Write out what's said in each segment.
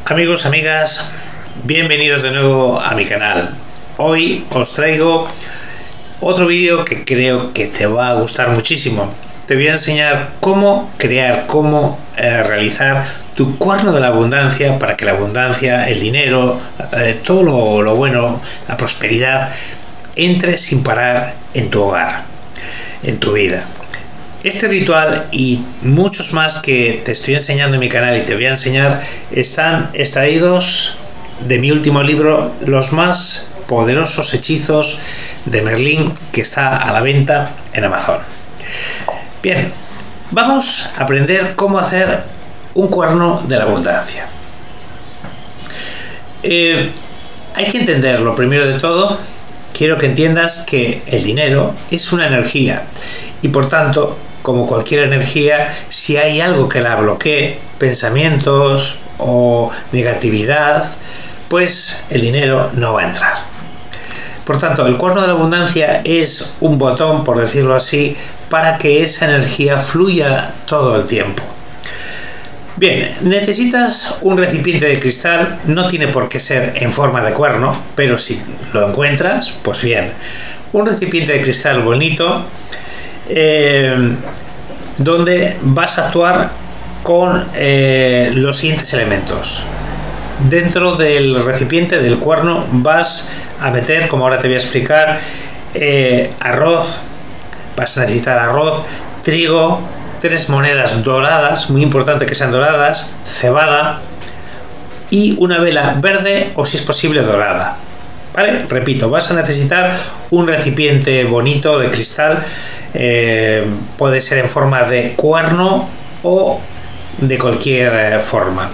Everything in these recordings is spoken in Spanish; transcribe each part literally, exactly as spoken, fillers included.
Amigos, amigas, bienvenidos de nuevo a mi canal. Hoy os traigo otro vídeo que creo que te va a gustar muchísimo. Te voy a enseñar cómo crear, cómo eh, realizar tu cuerno de la abundancia para que la abundancia, el dinero, eh, todo lo, lo bueno, la prosperidad, entre sin parar en tu hogar, en tu vida. Este ritual y muchos más que te estoy enseñando en mi canal y te voy a enseñar están extraídos de mi último libro, Los más poderosos hechizos de Merlín, que está a la venta en Amazon. Bien, vamos a aprender cómo hacer un cuerno de la abundancia. Eh, hay que entender, lo primero de todo, quiero que entiendas que el dinero es una energía y por tanto, como cualquier energía, si hay algo que la bloquee, pensamientos o negatividad, pues el dinero no va a entrar. Por tanto, el cuerno de la abundancia es un botón, por decirlo así, para que esa energía fluya todo el tiempo. Bien, necesitas un recipiente de cristal, no tiene por qué ser en forma de cuerno, pero si lo encuentras, pues bien. Un recipiente de cristal bonito, eh, donde vas a actuar con eh, los siguientes elementos. Dentro del recipiente del cuerno vas a meter, como ahora te voy a explicar, eh, arroz, vas a necesitar arroz, trigo, tres monedas doradas, muy importante que sean doradas, cebada y una vela verde o si es posible dorada. ¿Vale? Repito, vas a necesitar un recipiente bonito de cristal, eh, puede ser en forma de cuerno o de cualquier eh, forma.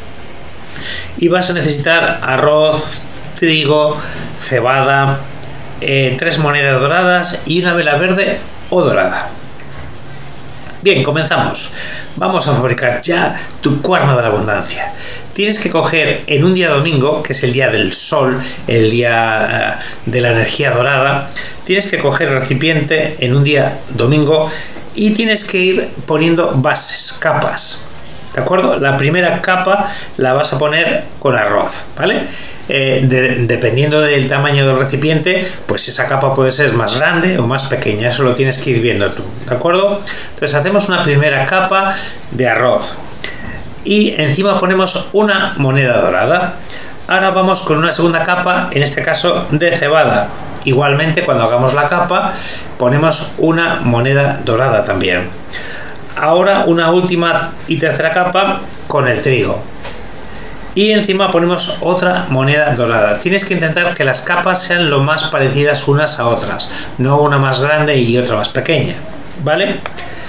Y vas a necesitar arroz, trigo, cebada, eh, tres monedas doradas y una vela verde o dorada. Bien, comenzamos. Vamos a fabricar ya tu cuerno de la abundancia. Tienes que coger en un día domingo, que es el día del sol, el día de la energía dorada, tienes que coger el recipiente en un día domingo y tienes que ir poniendo bases, capas. ¿De acuerdo? La primera capa la vas a poner con arroz, ¿vale? Eh, de, dependiendo del tamaño del recipiente, pues esa capa puede ser más grande o más pequeña, eso lo tienes que ir viendo tú, ¿de acuerdo? Entonces hacemos una primera capa de arroz y encima ponemos una moneda dorada. Ahora vamos con una segunda capa, en este caso de cebada. Igualmente, cuando hagamos la capa, ponemos una moneda dorada también. Ahora una última y tercera capa con el trigo. Y encima ponemos otra moneda dorada. Tienes que intentar que las capas sean lo más parecidas unas a otras, no una más grande y otra más pequeña, ¿vale?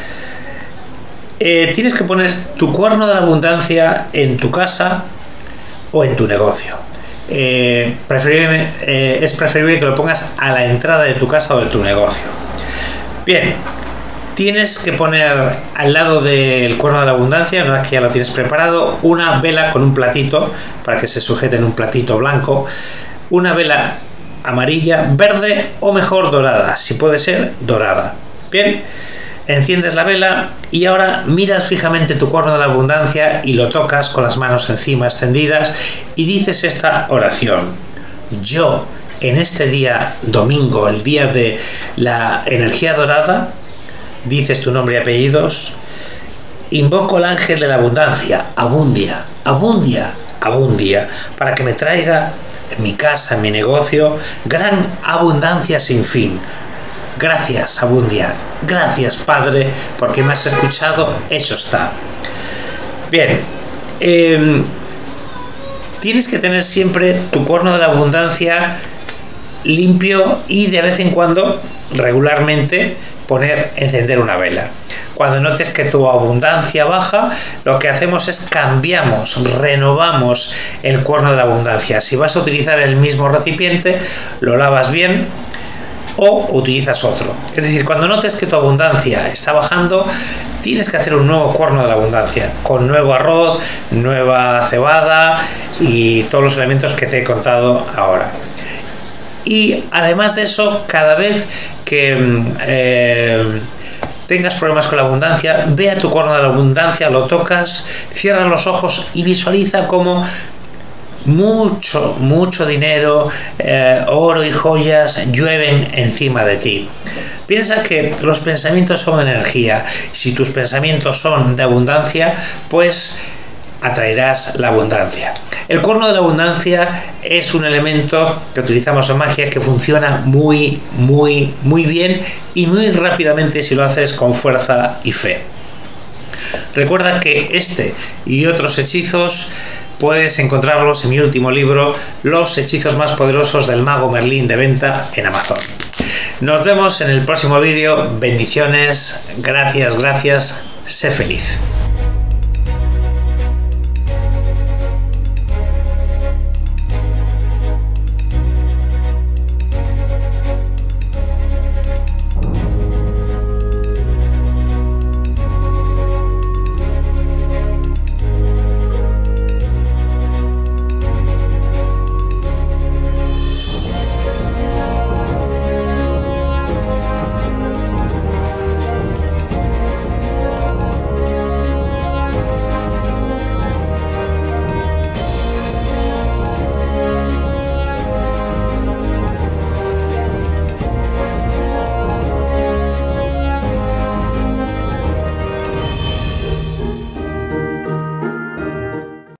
Eh, tienes que poner tu cuerno de la abundancia en tu casa o en tu negocio. Eh, preferible, eh, es preferible que lo pongas a la entrada de tu casa o de tu negocio. Bien. Tienes que poner al lado del cuerno de la abundancia, una vez que ya lo tienes preparado, una vela con un platito, para que se sujete en un platito blanco, una vela amarilla, verde o mejor dorada, si puede ser dorada. Bien, enciendes la vela y ahora miras fijamente tu cuerno de la abundancia y lo tocas con las manos encima extendidas y dices esta oración. Yo, en este día domingo, el día de la energía dorada, dices tu nombre y apellidos, invoco al ángel de la abundancia, Abundia, Abundia, Abundia, para que me traiga en mi casa, en mi negocio, gran abundancia sin fin. Gracias, Abundia, gracias, Padre, porque me has escuchado, hecho está. Bien, eh, tienes que tener siempre tu cuerno de la abundancia limpio y de vez en cuando, regularmente, poner, encender una vela. Cuando notes que tu abundancia baja, lo que hacemos es cambiamos, renovamos el cuerno de la abundancia. Si vas a utilizar el mismo recipiente, lo lavas bien o utilizas otro. Es decir, cuando notes que tu abundancia está bajando, tienes que hacer un nuevo cuerno de la abundancia, con nuevo arroz, nueva cebada y todos los elementos que te he contado ahora. Y además de eso, cada vez que eh, tengas problemas con la abundancia, ve a tu corno de la abundancia, lo tocas, cierra los ojos y visualiza cómo mucho, mucho dinero, eh, oro y joyas llueven encima de ti. Piensa que los pensamientos son energía. Si tus pensamientos son de abundancia, pues atraerás la abundancia. El corno de la abundancia es un elemento que utilizamos en magia que funciona muy, muy, muy bien y muy rápidamente si lo haces con fuerza y fe. Recuerda que este y otros hechizos puedes encontrarlos en mi último libro, Los hechizos más poderosos del mago Merlín, de venta en Amazon. Nos vemos en el próximo vídeo. Bendiciones, gracias, gracias, sé feliz.